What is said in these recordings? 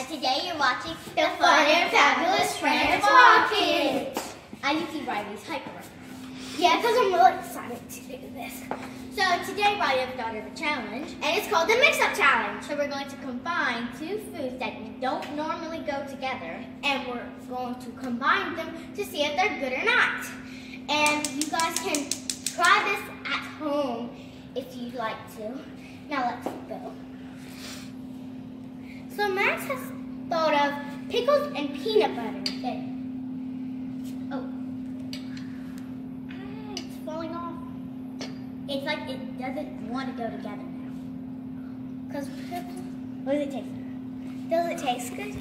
And today you're watching the Fun and Fabulous Friends Walking. And you see Riley's hyper. Yeah, because I'm really excited to do this. So today Riley has started a challenge. And it's called the Mix-Up Challenge. So we're going to combine two foods that don't normally go together. And we're going to combine them to see if they're good or not. And you guys can try this at home if you'd like to. Now let's go. So Max has thought of pickles and peanut butter. Oh. It's falling off. It's like it doesn't want to go together now. Because What does it taste? does it taste good?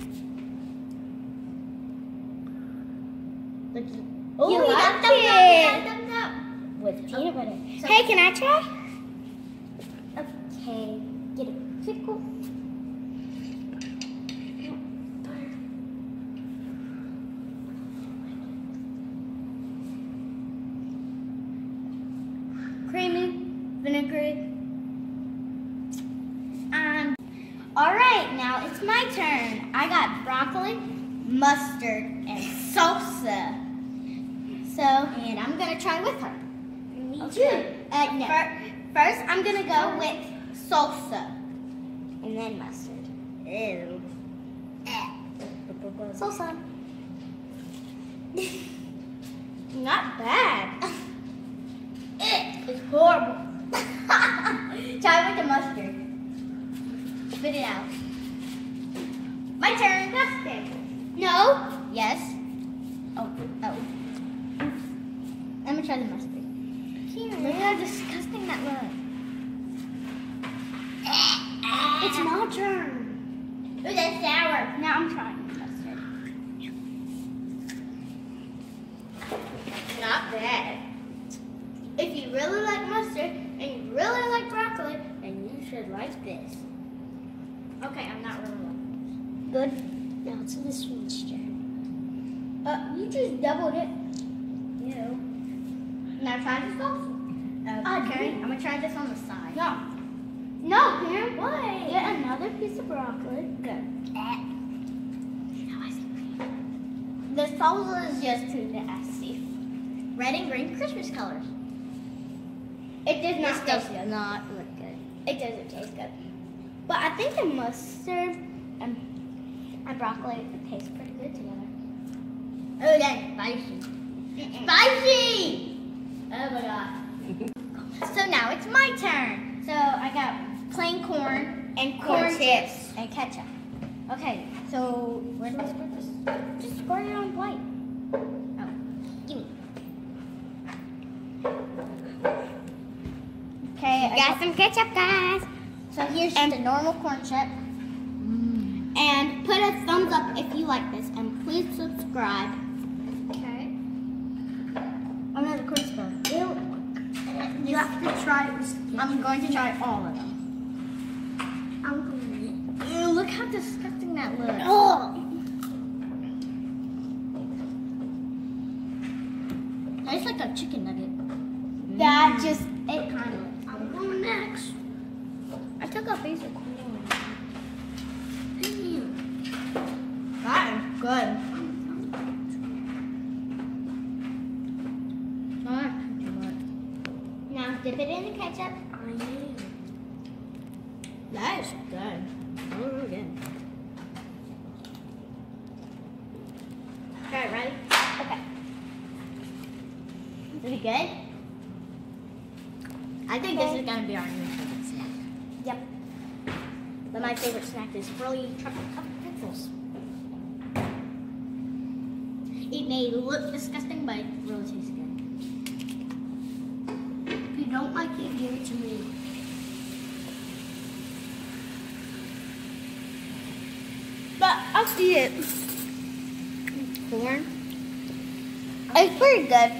Oh, You we got like thumbs it. up, we got thumbs up. With peanut butter. So- Hey, can I try? Okay, get a pickle. Creamy, vinegary. All right, now it's my turn. I got broccoli, mustard, and salsa. So, And I'm gonna try with her. me Okay. too. No. First, I'm gonna go with salsa, and then mustard. Ew. Salsa. Not bad. It's horrible. Try with the mustard. Spit it out. My turn. Mustard. No. Yes. Oh. Let me try the mustard. Look how disgusting that looks. It's my turn. Ooh, that's sour. Now I'm trying the mustard. Not bad. If you really like mustard and you really like broccoli, then you should like this. Okay, I'm not really like Good. Now it's this one's turn. You just doubled it. Ew. Now try the salsa. Okay, do. I'm gonna try this on the side. No. No, Karen. Why? Get another piece of broccoli. Good. The salsa is just too nasty. Red and green Christmas colors. It does not This taste does not look good. It doesn't taste good. But I think the mustard and broccoli taste pretty good together. Oh, that's spicy. Spicy! Oh my god. So now it's my turn. So I got plain corn and Corn chips. and ketchup. Okay, so where do I squirt this? Just squirt it on white. Oh, gimme. Okay, I Got some ketchup, guys. So here's just a normal corn chip. And put a thumbs up if you like this, and please subscribe. Okay. Another corn spoon. You have to try it. I'm going to try all of them. I'm going Ew, look how disgusting that looks. Oh. Tastes like a chicken nugget. That just it kind of. I'm going next. I took a piece of corn. That is good. Now dip it in the ketchup. That is good. Oh, really good. Alright, ready? Okay. Is it good? I think this is going to be our new favorite snack. Yep. But my favorite snack is frilly chocolate covered pretzels. It may look disgusting, but it really tastes good. If you don't like it, give it to me. But I'll see it. Corn? It's pretty good.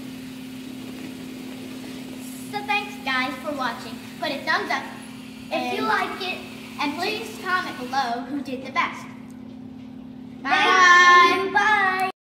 So thanks guys for watching. Put a thumbs up if you like it, and please comment below who did the best. Bye. Bye.